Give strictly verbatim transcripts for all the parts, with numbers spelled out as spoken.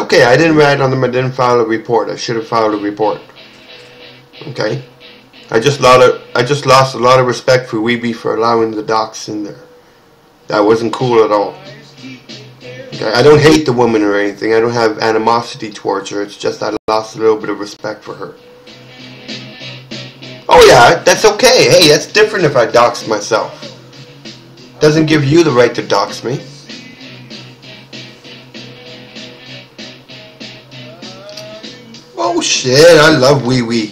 Okay, I didn't write on them. I didn't file a report. I should have filed a report. Okay, I just lost a, I just lost a lot of respect for Weeby for allowing the docs in there. That wasn't cool at all. Okay, I don't hate the woman or anything. I don't have animosity towards her. It's just I lost a little bit of respect for her. Oh yeah, that's okay. Hey, that's different if I dox myself. Doesn't give you the right to dox me. Oh shit, I love Wee Wee.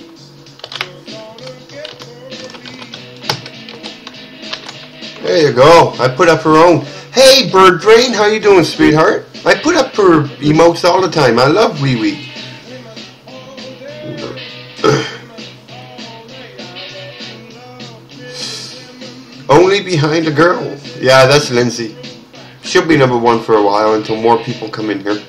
There you go. I put up her own. Hey, Bird Brain, how you doing, sweetheart? I put up her emotes all the time. I love Wee Wee. Only behind a girl. Yeah, that's Lindsay. She'll be number one for a while until more people come in here.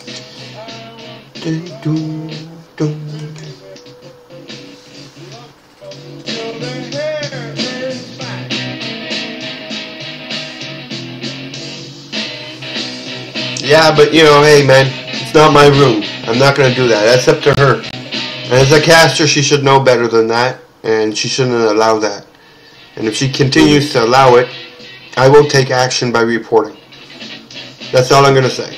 Yeah, but you know, hey man, it's not my room. I'm not going to do that. That's up to her. And as a caster, she should know better than that, and she shouldn't allow that. And if she continues to allow it, I will take action by reporting. That's all I'm going to say.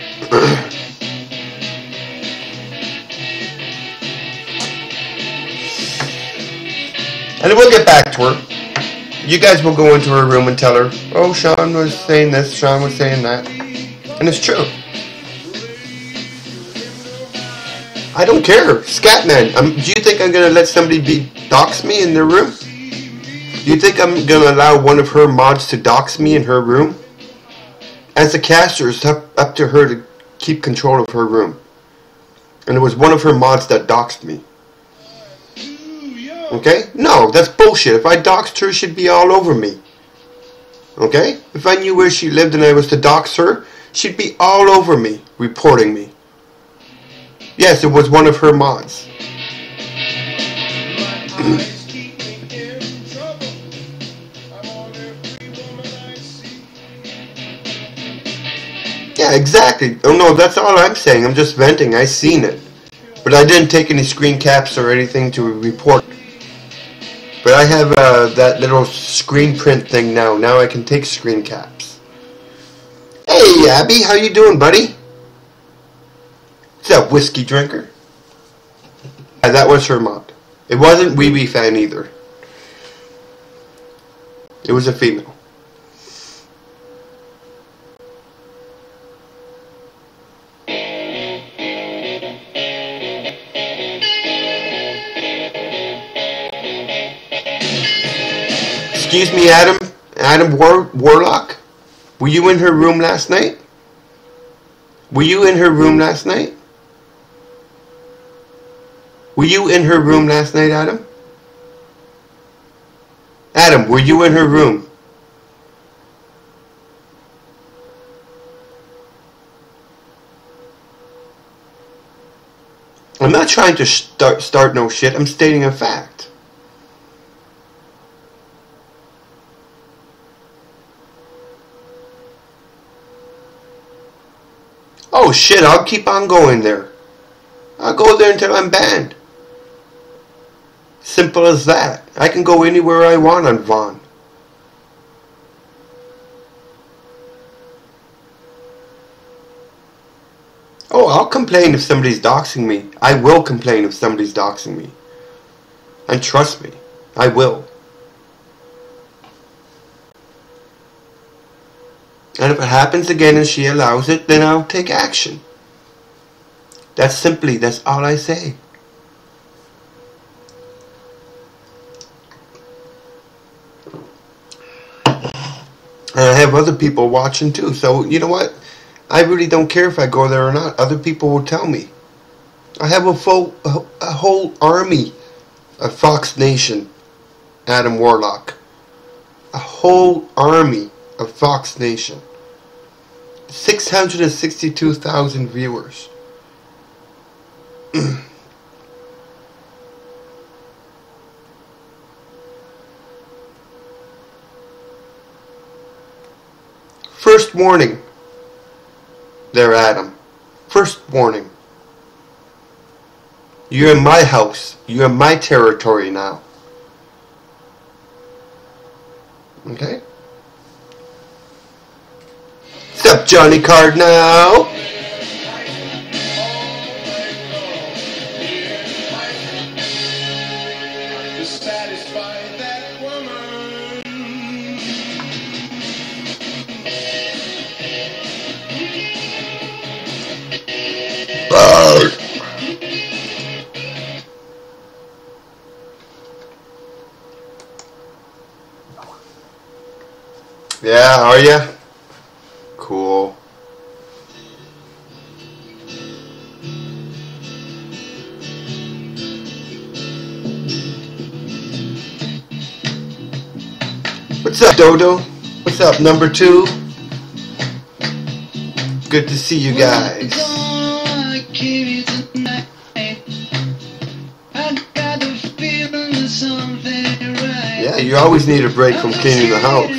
And we'll get back to her. You guys will go into her room and tell her, oh, Sean was saying this, Sean was saying that. And it's true. I don't care. Scatman, um, do you think I'm going to let somebody be dox me in their room? Do you think I'm going to allow one of her mods to dox me in her room? As a caster, it's up, up to her to keep control of her room. And it was one of her mods that doxed me. Okay? No, that's bullshit. If I doxed her, she'd be all over me. Okay? If I knew where she lived and I was to dox her, she'd be all over me, reporting me. Yes, it was one of her mods. Yeah, exactly. Oh no, that's all I'm saying. I'm just venting. I seen it. But I didn't take any screen caps or anything to report. But I have uh, that little screen print thing now. Now I can take screen caps. Hey, Abby, how you doing, buddy? What's up, whiskey drinker? Yeah, that was her mod. It wasn't Wee Wee Fan either. It was a female. Excuse me, Adam. Adam War Warlock? Were you in her room last night? Were you in her room last night? Were you in her room last night, Adam? Adam, were you in her room? I'm not trying to start, start no shit. I'm stating a fact. Oh shit, I'll keep on going there. I'll go there until I'm banned. Simple as that. I can go anywhere I want on Vaughn. Oh, I'll complain if somebody's doxing me. I will complain if somebody's doxing me. And trust me, I will. And if it happens again and she allows it, then I'll take action. That's simply, that's all I say. And I have other people watching too, so you know what? I really don't care if I go there or not. Other people will tell me. I have a full, a, a whole army of Fox Nation, Adam Warlock. A whole army of Fox Nation. six hundred sixty-two thousand viewers. First warning there, Adam. First warning. You're in my house. You're in my territory now. Okay? What's up, Johnny Card now? Yeah, are ya? Cool. What's up, Dodo? What's up, number two? Good to see you guys. Yeah, you always need a break from cleaning the house.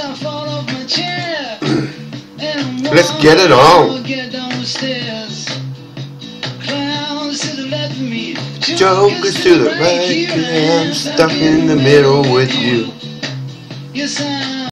Let's get it on. Jokers to the right, and I'm stuck in the middle with you.